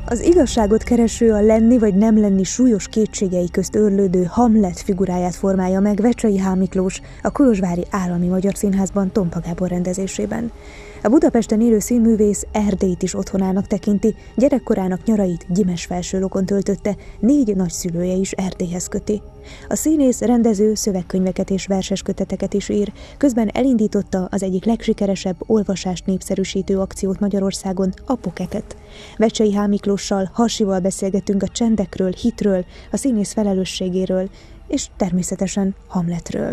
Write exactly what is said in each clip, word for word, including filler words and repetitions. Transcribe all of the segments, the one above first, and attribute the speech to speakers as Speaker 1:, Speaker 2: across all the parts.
Speaker 1: Az igazságot kereső, a lenni vagy nem lenni súlyos kétségei közt őrlődő Hamlet figuráját formálja meg Vecsey H. Miklós a Kolozsvári Állami Magyar Színházban Tompa Gábor rendezésében. A Budapesten élő színművész Erdélyt is otthonának tekinti, gyerekkorának nyarait Gyimesfelsőlókon töltötte, négy nagyszülője is Erdélyhez köti. A színész, rendező szövegkönyveket és versesköteteket is ír, közben elindította az egyik legsikeresebb olvasást népszerűsítő akciót Magyarországon, a Pocketet. Vecsey H. Miklóssal, Hasival beszélgetünk a csendekről, hitről, a színész felelősségéről, és természetesen Hamletről.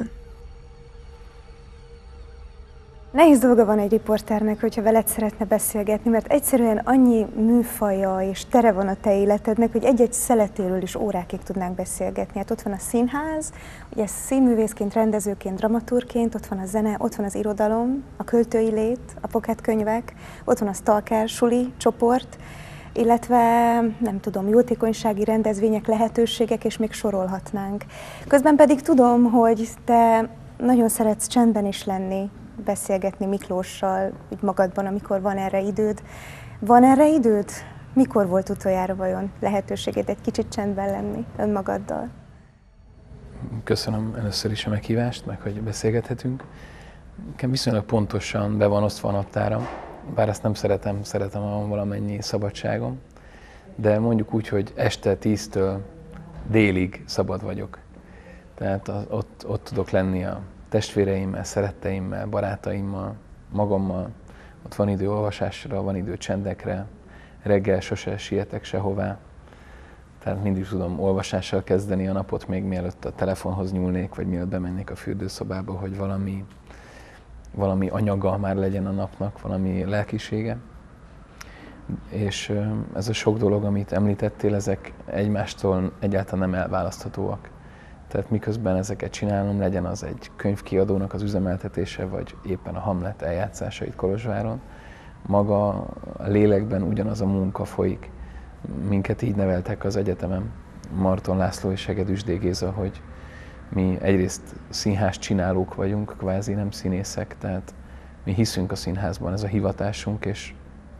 Speaker 1: Nehéz dolga van egy riporternek, hogyha veled szeretne beszélgetni, mert egyszerűen annyi műfaja és tere van a te életednek, hogy egy-egy szeletéről is órákig tudnánk beszélgetni. Hát ott van a színház, ugye színművészként, rendezőként, dramaturgként, ott van a zene, ott van az irodalom, a költői lét, a Pocket könyvek, ott van a Stalker suli csoport, illetve nem tudom, jótékonysági rendezvények, lehetőségek, és még sorolhatnánk. Közben pedig tudom, hogy te nagyon szeretsz csendben is lenni, beszélgetni Miklóssal, úgy magadban, amikor van erre időd. Van erre időd? Mikor volt utoljára vajon lehetőséged egy kicsit csendben lenni önmagaddal?
Speaker 2: Köszönöm először is a meghívást, meg hogy beszélgethetünk. Nekem viszonylag pontosan be van osztva a naptáram, bár ezt nem szeretem, szeretem, ha van valamennyi szabadságom, de mondjuk úgy, hogy este tíztől délig szabad vagyok. Tehát az, ott, ott tudok lenni a testvéreimmel, szeretteimmel, barátaimmal, magammal. Ott van idő olvasásra, van idő csendekre, reggel sose sietek sehová. Tehát mindig tudom olvasással kezdeni a napot, még mielőtt a telefonhoz nyúlnék, vagy mielőtt bemennék a fürdőszobába, hogy valami, valami anyaga már legyen a napnak, valami lelkisége. És ez a sok dolog, amit említettél, ezek egymástól egyáltalán nem elválaszthatóak. Tehát miközben ezeket csinálom, legyen az egy könyvkiadónak az üzemeltetése, vagy éppen a Hamlet eljátszása itt Kolozsváron, maga a lélekben ugyanaz a munka folyik. Minket így neveltek az egyetemen, Marton László és Hegedűs D. Géza, hogy mi egyrészt színház csinálók vagyunk, kvázi nem színészek, tehát mi hiszünk a színházban, ez a hivatásunk, és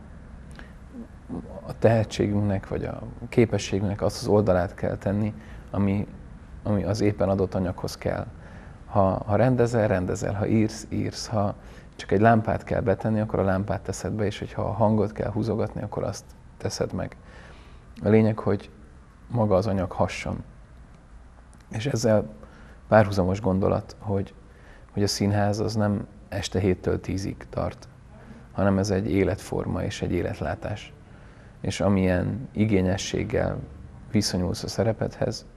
Speaker 2: a tehetségünknek, vagy a képességünknek azt az oldalát kell tenni, ami ami az éppen adott anyaghoz kell. Ha, ha rendezel, rendezel, ha írsz, írsz, ha csak egy lámpát kell betenni, akkor a lámpát teszed be, és ha a hangot kell húzogatni, akkor azt teszed meg. A lényeg, hogy maga az anyag hasson. És ezzel párhuzamos gondolat, hogy, hogy a színház az nem este héttől tízig tart, hanem ez egy életforma és egy életlátás. És amilyen igényességgel viszonyulsz a szerepedhez,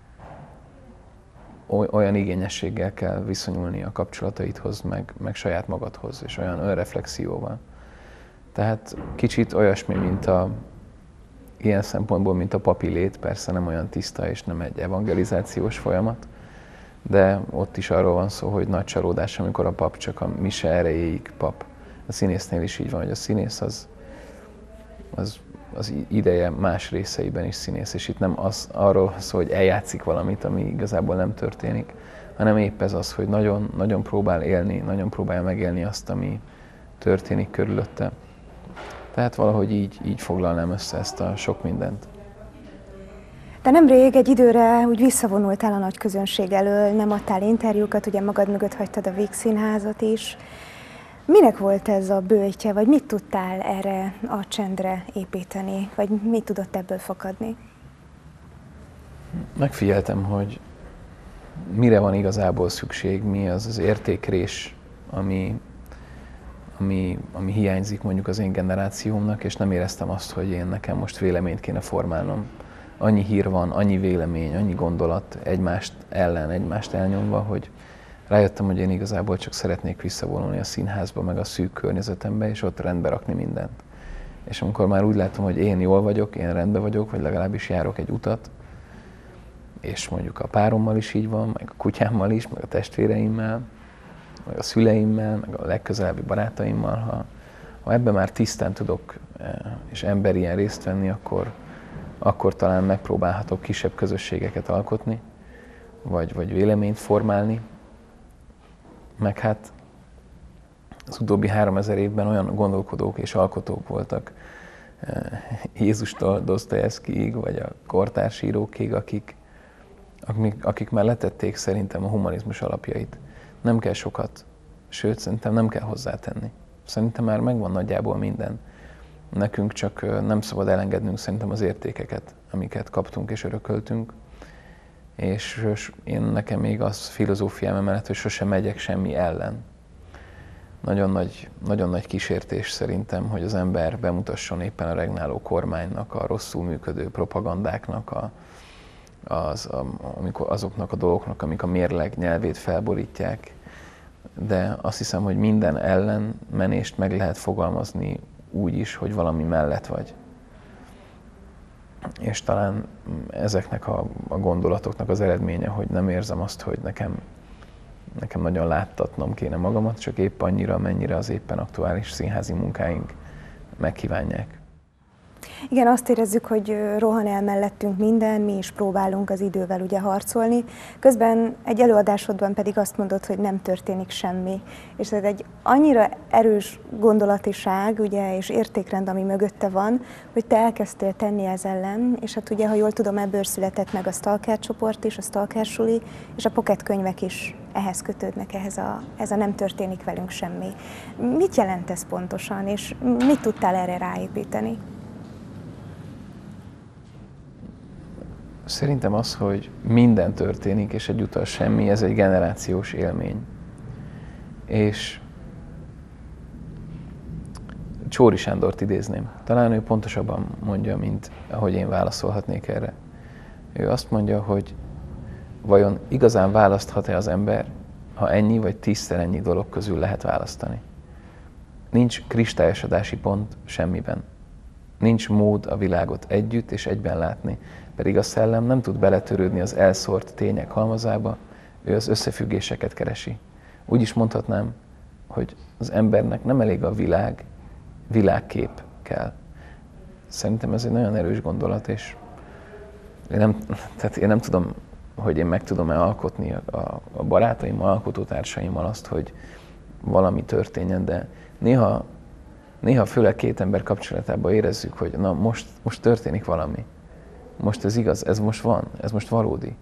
Speaker 2: olyan igényességgel kell viszonyulni a kapcsolataidhoz, meg, meg saját magadhoz, és olyan önreflexióval. Tehát kicsit olyasmi, mint a, ilyen szempontból, mint a papi lét, persze nem olyan tiszta, és nem egy evangelizációs folyamat, de ott is arról van szó, hogy nagy csalódás, amikor a pap csak a mise erejéig pap. A színésznél is így van, hogy a színész az, az az ideje más részeiben is színész, és itt nem az, arról szól, hogy eljátszik valamit, ami igazából nem történik, hanem épp ez az, hogy nagyon, nagyon próbál élni, nagyon próbálja megélni azt, ami történik körülötte. Tehát valahogy így, így foglalnám össze ezt a sok mindent.
Speaker 1: De nemrég egy időre úgy visszavonultál a nagy közönség elől, nem adtál interjúkat, ugye magad mögött hagytad a Víg Színházat is. Minek volt ez a bőjtje, vagy mit tudtál erre a csendre építeni, vagy mit tudott ebből fakadni?
Speaker 2: Megfigyeltem, hogy mire van igazából szükség, mi az az értékrés, ami, ami, ami hiányzik mondjuk az én generációmnak, és nem éreztem azt, hogy én nekem most véleményt kéne formálnom. Annyi hír van, annyi vélemény, annyi gondolat egymást ellen, egymást elnyomva, hogy rájöttem, hogy én igazából csak szeretnék visszavonulni a színházba, meg a szűk környezetembe, és ott rendbe rakni mindent. És amikor már úgy látom, hogy én jól vagyok, én rendben vagyok, vagy legalábbis járok egy utat, és mondjuk a párommal is így van, meg a kutyámmal is, meg a testvéreimmel, meg a szüleimmel, meg a legközelebbi barátaimmal, ha, ha ebben már tisztán tudok és emberien részt venni, akkor, akkor talán megpróbálhatok kisebb közösségeket alkotni, vagy, vagy véleményt formálni. Meg hát az utóbbi háromezer évben olyan gondolkodók és alkotók voltak Jézustól Dosztojevszkijig, vagy a kortárs írókig, akik, akik, akik már letették szerintem a humanizmus alapjait. Nem kell sokat, sőt, szerintem nem kell hozzátenni. Szerintem már megvan nagyjából minden. Nekünk csak nem szabad elengednünk szerintem az értékeket, amiket kaptunk és örököltünk. És én nekem még az filozófiám emellett, hogy sosem megyek semmi ellen. Nagyon nagy, nagyon nagy kísértés szerintem, hogy az ember bemutasson éppen a regnáló kormánynak, a rosszul működő propagandáknak, a, az, a, amikor azoknak a dolgoknak, amik a mérleg nyelvét felborítják. De azt hiszem, hogy minden ellenmenést meg lehet fogalmazni úgy is, hogy valami mellett vagy. És talán ezeknek a, a gondolatoknak az eredménye, hogy nem érzem azt, hogy nekem, nekem nagyon láttatnom kéne magamat, csak épp annyira, mennyire az éppen aktuális színházi munkáink megkívánják.
Speaker 1: Igen, azt érezzük, hogy rohan el mellettünk minden, mi is próbálunk az idővel ugye harcolni. Közben egy előadásodban pedig azt mondod, hogy nem történik semmi. És ez egy annyira erős gondolatiság ugye, és értékrend, ami mögötte van, hogy te elkezdtél tenni ez ellen, és hát ugye, ha jól tudom, ebből született meg a Stalker csoport is, a Stalker suli, és a Pocket könyvek is ehhez kötődnek, ehhez a, ez a nem történik velünk semmi. Mit jelent ez pontosan, és mit tudtál erre ráépíteni?
Speaker 2: Szerintem az, hogy minden történik, és egyúttal semmi, ez egy generációs élmény. És Csóri Sándort idézném. Talán ő pontosabban mondja, mint ahogy én válaszolhatnék erre. Ő azt mondja, hogy vajon igazán választhat-e az ember, ha ennyi vagy tízszer ennyi dolog közül lehet választani. Nincs kristályosodási pont semmiben. Nincs mód a világot együtt és egyben látni, pedig a szellem nem tud beletörődni az elszórt tények halmazába, ő az összefüggéseket keresi. Úgy is mondhatnám, hogy az embernek nem elég a világ, világkép kell. Szerintem ez egy nagyon erős gondolat, és én nem, tehát én nem tudom, hogy én meg tudom-e alkotni a, a barátaimmal, alkotótársaimmal azt, hogy valami történjen, de néha, néha főleg két ember kapcsolatában érezzük, hogy na most, most történik valami. Most ez igaz, ez most van, ez most valódi.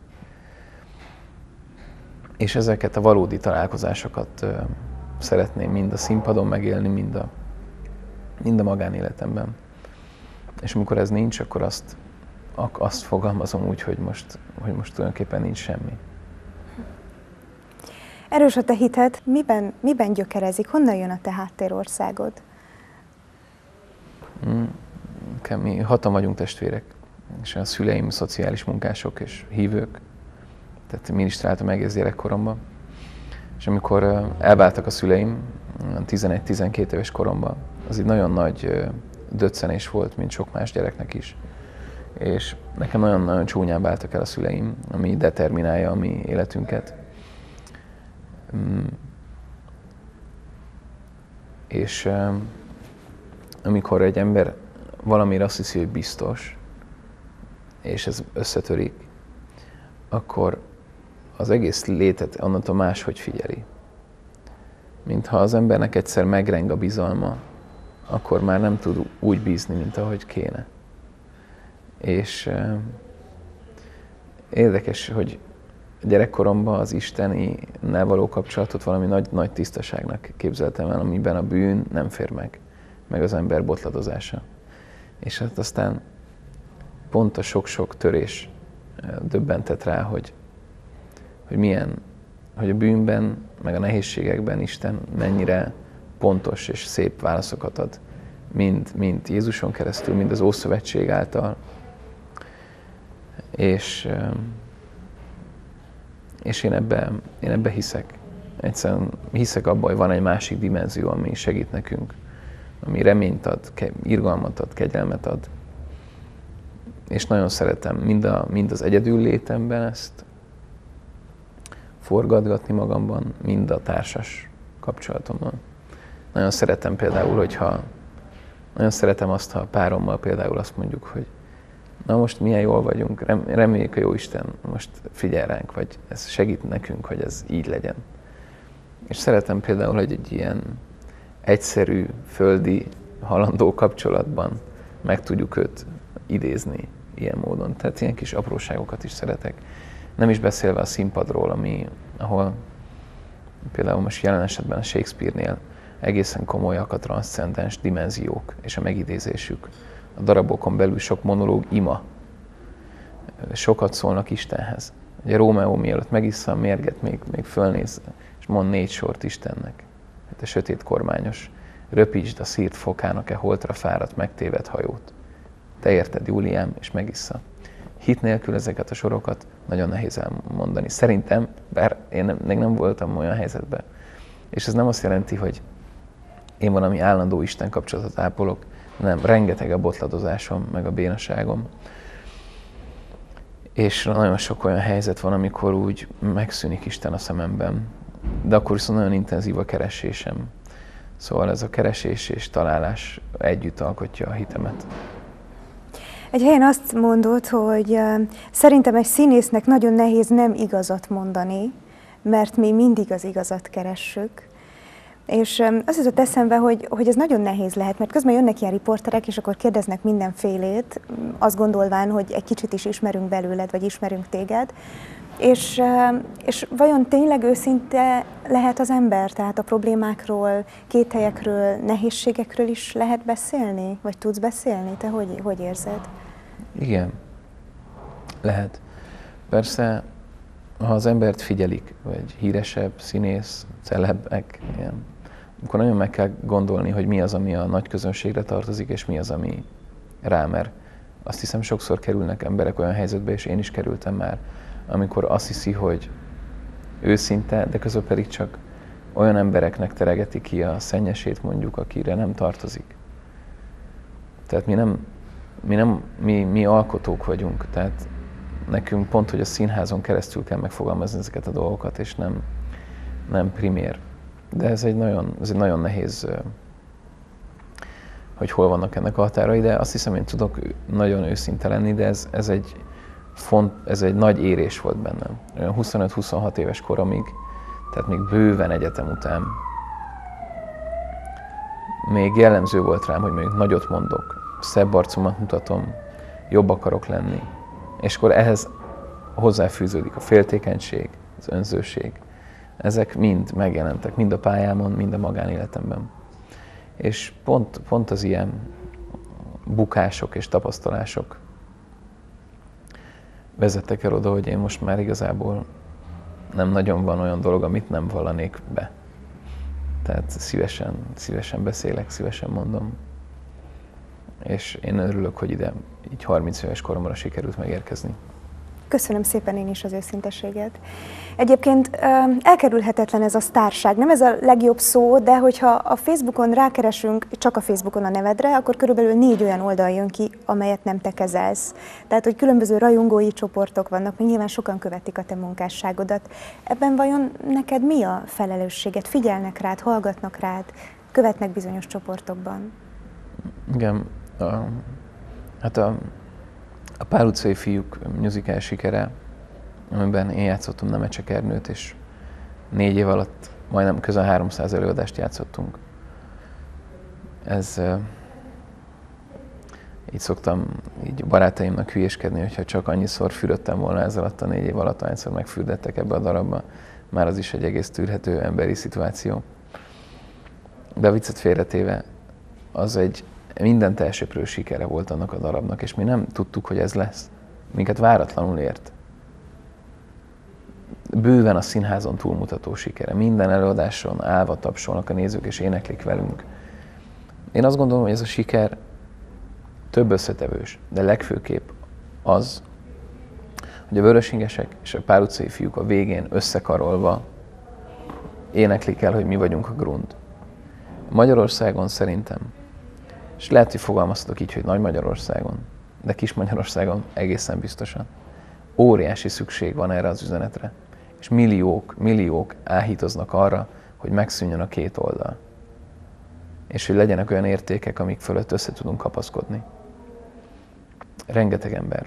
Speaker 2: És ezeket a valódi találkozásokat ö, szeretném mind a színpadon megélni, mind a, mind a magánéletemben. És amikor ez nincs, akkor azt, azt fogalmazom úgy, hogy most, hogy most tulajdonképpen nincs semmi.
Speaker 1: Erős a te hited, miben, miben gyökerezik, honnan jön a te háttérországod?
Speaker 2: Mm, mi hatan vagyunk testvérek, és a szüleim szociális munkások és hívők, tehát minisztráltam egész gyerekkoromban. És amikor elváltak a szüleim, tizenegy-tizenkét éves koromban, az egy nagyon nagy döccenés volt, mint sok más gyereknek is. És nekem nagyon-nagyon csúnyán váltak el a szüleim, ami determinálja a mi életünket. És amikor egy ember valamire azt hiszi, hogy biztos, és ez összetörik, akkor az egész létet onnantól máshogy figyeli. Mintha az embernek egyszer megreng a bizalma, akkor már nem tud úgy bízni, mint ahogy kéne. És eh, érdekes, hogy gyerekkoromban az Istennel való kapcsolatot valami nagy, nagy tisztaságnak képzeltem el, amiben a bűn nem fér meg, meg az ember botladozása. És hát aztán pont a sok-sok törés döbbentett rá, hogy, hogy milyen, hogy a bűnben, meg a nehézségekben Isten mennyire pontos és szép válaszokat ad. Mind, mind Jézuson keresztül, mind az Ószövetség által. És, és én ebben én ebbe hiszek. Egyszerűen hiszek abban, hogy van egy másik dimenzió, ami segít nekünk, ami reményt ad, irgalmat ad, kegyelmet ad. És nagyon szeretem mind, a, mind az egyedül létemben ezt forgatgatni magamban, mind a társas kapcsolatomban. Nagyon szeretem például, hogyha nagyon szeretem azt, ha a párommal például azt mondjuk, hogy na most milyen jól vagyunk, reméljük a Jóisten most figyel ránk, vagy ez segít nekünk, hogy ez így legyen. És szeretem például, hogy egy ilyen egyszerű, földi, halandó kapcsolatban meg tudjuk őt idézni ilyen módon. Tehát ilyen kis apróságokat is szeretek. Nem is beszélve a színpadról, ami, ahol például most jelen esetben a Shakespeare-nél egészen komolyak a transzcendens dimenziók és a megidézésük. A darabokon belül sok monológ ima. Sokat szólnak Istenhez. Ugye Rómeó mielőtt megissza a mérget, még, még fölnéz, és mond négy sort Istennek. Hát a sötét kormányos, röpítsd a szírt fokának-e holtra fáradt megtévedt hajót. Te érted, Júliám, és megissza. Hit nélkül ezeket a sorokat nagyon nehéz elmondani. Szerintem, bár én nem, még nem voltam olyan helyzetben. És ez nem azt jelenti, hogy én valami állandó Isten kapcsolatot ápolok, nem, rengeteg a botladozásom, meg a bénaságom. És nagyon sok olyan helyzet van, amikor úgy megszűnik Isten a szememben, de akkor viszont nagyon intenzív a keresésem. Szóval ez a keresés és találás együtt alkotja a hitemet.
Speaker 1: Egy helyen azt mondod, hogy uh, szerintem egy színésznek nagyon nehéz nem igazat mondani, mert mi mindig az igazat keressük. És um, az jutott eszembe, hogy, hogy ez nagyon nehéz lehet, mert közben jönnek ilyen riporterek, és akkor kérdeznek mindenfélét, azt gondolván, hogy egy kicsit is ismerünk belőled, vagy ismerünk téged. És, uh, és vajon tényleg őszinte lehet az ember? Tehát a problémákról, kételyekről, nehézségekről is lehet beszélni? Vagy tudsz beszélni? Te hogy, hogy érzed?
Speaker 2: Igen, lehet. Persze, ha az embert figyelik, vagy híresebb, színész, celebek, ilyen, akkor nagyon meg kell gondolni, hogy mi az, ami a nagy közönségre tartozik, és mi az, ami rá, mert azt hiszem, sokszor kerülnek emberek olyan helyzetbe, és én is kerültem már, amikor azt hiszi, hogy őszinte, de közben pedig csak olyan embereknek teregeti ki a szennyesét, mondjuk, akire nem tartozik. Tehát mi nem, mi, nem, mi, mi alkotók vagyunk, tehát nekünk pont, hogy a színházon keresztül kell megfogalmazni ezeket a dolgokat, és nem, nem primér. De ez egy nagyon, ez egy nagyon nehéz, hogy hol vannak ennek a határai, de azt hiszem, én tudok nagyon őszinte lenni, de ez, ez, egy, font, ez egy nagy érés volt bennem. Olyan huszonöt-huszonhat éves koromig, tehát még bőven egyetem után még jellemző volt rám, hogy még nagyot mondok, szebb arcomat mutatom, jobb akarok lenni. És akkor ehhez hozzáfűződik a féltékenység, az önzőség. Ezek mind megjelentek, mind a pályámon, mind a magánéletemben. És pont, pont az ilyen bukások és tapasztalások vezettek el oda, hogy én most már igazából nem nagyon van olyan dolog, amit nem vallanék be. Tehát szívesen, szívesen beszélek, szívesen mondom. És én örülök, hogy ide így harminc éves koromra sikerült megérkezni.
Speaker 1: Köszönöm szépen én is az őszinteséget. Egyébként elkerülhetetlen ez a sztárság. Nem ez a legjobb szó, de hogyha a Facebookon rákeresünk csak a Facebookon a nevedre, akkor körülbelül négy olyan oldal jön ki, amelyet nem te kezelsz. Tehát, hogy különböző rajongói csoportok vannak, még nyilván sokan követik a te munkásságodat. Ebben vajon neked mi a felelősséged? Figyelnek rád, hallgatnak rád, követnek bizonyos csoportokban?
Speaker 2: Igen, a, hát a, a Pál utcai fiúk musical sikere, amiben én játszottam Nemecsek Ernőt, és négy év alatt majdnem közel háromszáz előadást játszottunk. Ez, így szoktam így barátaimnak hülyéskedni, hogyha csak annyiszor fürödtem volna ez alatt a négy év alatt, annyiszor megfürdettek ebbe a darabba, már az is egy egész tűrhető emberi szituáció. De a viccet félretéve, az egy mindent elsöprő sikere volt annak a darabnak, és mi nem tudtuk, hogy ez lesz. Minket váratlanul ért. Bőven a színházon túlmutató sikere. Minden előadáson állva tapsolnak a nézők, és éneklik velünk. Én azt gondolom, hogy ez a siker több összetevős, de legfőképp az, hogy a vörösingesek és a Pál utcai fiúk a végén összekarolva éneklik el, hogy mi vagyunk a Grund. Magyarországon szerintem, és lehet, hogy fogalmazhatok így, hogy Nagy Magyarországon, de Kis Magyarországon egészen biztosan, óriási szükség van erre az üzenetre. És milliók, milliók áhítoznak arra, hogy megszűnjön a két oldal. És hogy legyenek olyan értékek, amik fölött össze tudunk kapaszkodni. Rengeteg ember.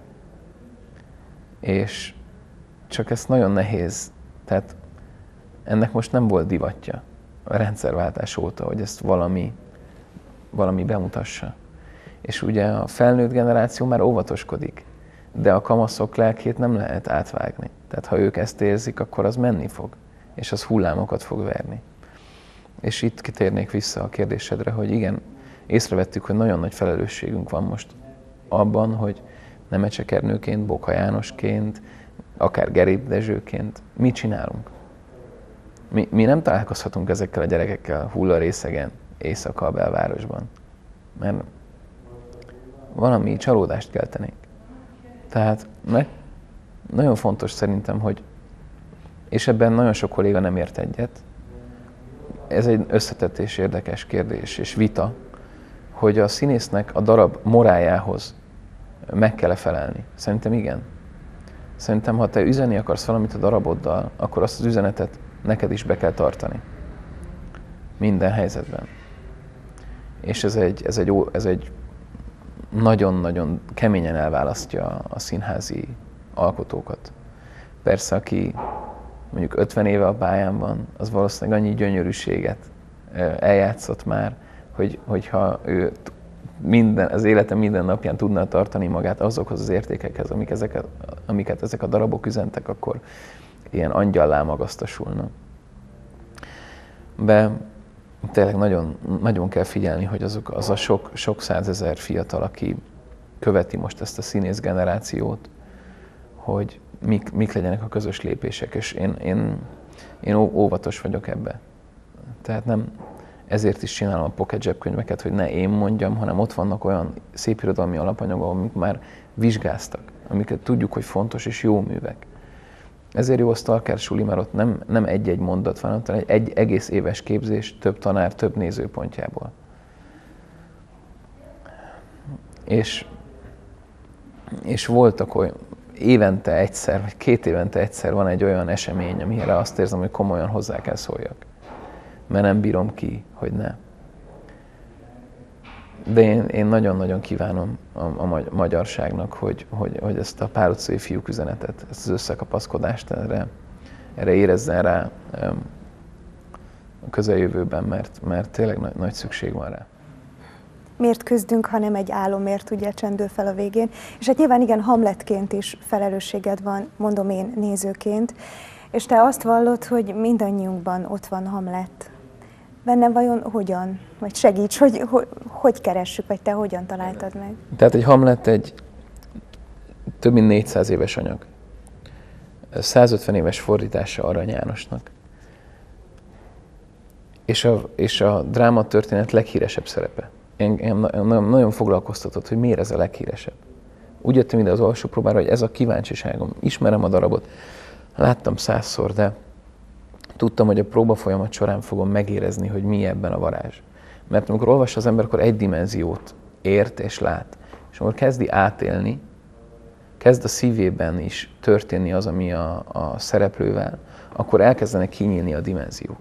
Speaker 2: És csak ez nagyon nehéz. Tehát ennek most nem volt divatja a rendszerváltás óta, hogy ezt valami, valami bemutassa. És ugye a felnőtt generáció már óvatoskodik, de a kamaszok lelkét nem lehet átvágni. Tehát ha ők ezt érzik, akkor az menni fog, és az hullámokat fog verni. És itt kitérnék vissza a kérdésedre, hogy igen, észrevettük, hogy nagyon nagy felelősségünk van most abban, hogy Nemecsekernőként, Boka Jánosként, akár Gerib Dezsőként mit csinálunk. Mi, mi nem találkozhatunk ezekkel a gyerekekkel hullarészegen, éjszaka a belvárosban, mert valami csalódást keltenénk. Tehát meg, nagyon fontos szerintem, hogy, és ebben nagyon sok kolléga nem ért egyet, ez egy összetett és érdekes kérdés és vita, hogy a színésznek a darab morájához meg kell-e felelni. Szerintem igen. Szerintem, ha te üzenni akarsz valamit a daraboddal, akkor azt az üzenetet neked is be kell tartani. Minden helyzetben. És ez egy, ez egy, ez egy nagyon-nagyon keményen elválasztja a színházi alkotókat. Persze, aki mondjuk ötven éve a pályán van, az valószínűleg annyi gyönyörűséget eljátszott már, hogy, hogyha ő minden, az élete minden napján tudná tartani magát azokhoz az értékekhez, amik ezeket, amiket ezek a darabok üzentek, akkor ilyen angyallá magasztosulna. De tényleg nagyon, nagyon kell figyelni, hogy azok, az a sok, sok százezer fiatal, aki követi most ezt a színész generációt, hogy mik, mik legyenek a közös lépések, és én, én, én óvatos vagyok ebbe. Tehát nem, ezért is csinálom a pocket zsebkönyveket, hogy ne én mondjam, hanem ott vannak olyan szépirodalmi alapanyagok, amik már vizsgáztak, amiket tudjuk, hogy fontos és jó művek. Ezért jó a Stalker suli, mert ott nem, nem egy-egy mondat van, hanem egy, egy egész éves képzés, több tanár, több nézőpontjából. És, és voltak olyan, évente egyszer, vagy két évente egyszer van egy olyan esemény, amire azt érzem, hogy komolyan hozzá kell szóljak. Mert nem bírom ki, hogy ne. De én, én nagyon-nagyon kívánom a, a magyarságnak, hogy, hogy, hogy ezt a Pál utcai fiúk üzenetet, ezt az összekapaszkodást erre, erre érezzen rá a közeljövőben, mert, mert tényleg nagy, nagy szükség van rá.
Speaker 1: Miért küzdünk, ha nem egy álomért, ugye csendül fel a végén. És hát nyilván igen, Hamletként is felelősséged van, mondom én nézőként, és te azt vallod, hogy mindannyiunkban ott van Hamlet. Bennem vajon hogyan? Vagy segíts, hogy, hogy hogy keressük, vagy te hogyan találtad meg?
Speaker 2: Tehát egy Hamlet egy több mint négyszáz éves anyag. százötven éves fordítása Arany Jánosnak. És a, és a drámatörténet leghíresebb szerepe. Engem nagyon foglalkoztatott, hogy miért ez a leghíresebb. Úgy jöttem ide az alsópróbára, hogy ez a kíváncsiságom. Ismerem a darabot, láttam százszor, de tudtam, hogy a próba folyamat során fogom megérezni, hogy mi ebben a varázs. Mert amikor olvassa az ember, akkor egy dimenziót ért és lát. És amikor kezdi átélni, kezd a szívében is történni az, ami a, a szereplővel, akkor elkezdenek kinyílni a dimenziók.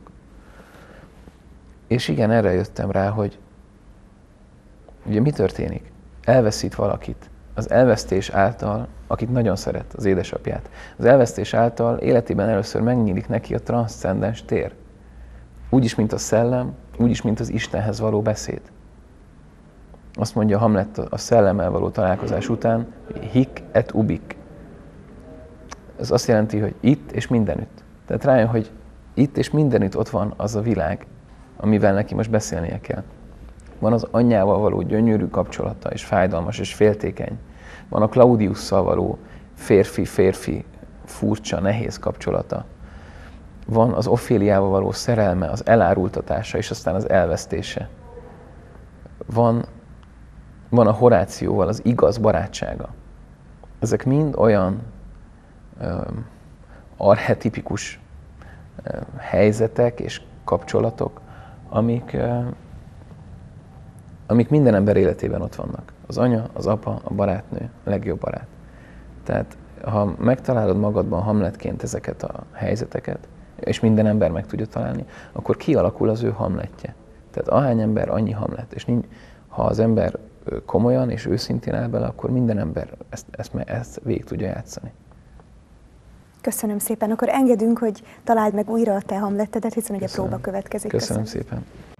Speaker 2: És igen, erre jöttem rá, hogy ugye mi történik? Elveszít valakit. Az elvesztés által, akit nagyon szeret, az édesapját, az elvesztés által életében először megnyílik neki a transzcendens tér. Úgyis, mint a szellem, úgyis, mint az Istenhez való beszéd. Azt mondja Hamlet a szellemmel való találkozás után, hic et ubic. Ez azt jelenti, hogy itt és mindenütt. Tehát rájön, hogy itt és mindenütt ott van az a világ, amivel neki most beszélnie kell. Van az anyjával való gyönyörű kapcsolata, és fájdalmas, és féltékeny. Van a Claudiusszal való férfi-férfi, furcsa, nehéz kapcsolata. Van az Oféliával való szerelme, az elárultatása, és aztán az elvesztése. Van, van a Horációval az igaz barátsága. Ezek mind olyan um, archetipikus um, helyzetek és kapcsolatok, amik, um, amik minden ember életében ott vannak. Az anya, az apa, a barátnő, a legjobb barát. Tehát ha megtalálod magadban Hamletként ezeket a helyzeteket, és minden ember meg tudja találni, akkor kialakul az ő Hamletje. Tehát ahány ember, annyi Hamlet. És nincs, ha az ember komolyan és őszintén áll bele, akkor minden ember ezt, ezt, ezt végig tudja játszani.
Speaker 1: Köszönöm szépen. Akkor engedünk, hogy találd meg újra a te Hamlettedet, hiszen ugye
Speaker 2: Köszönöm.
Speaker 1: próba következik.
Speaker 2: Köszönöm,
Speaker 1: Köszönöm
Speaker 2: szépen.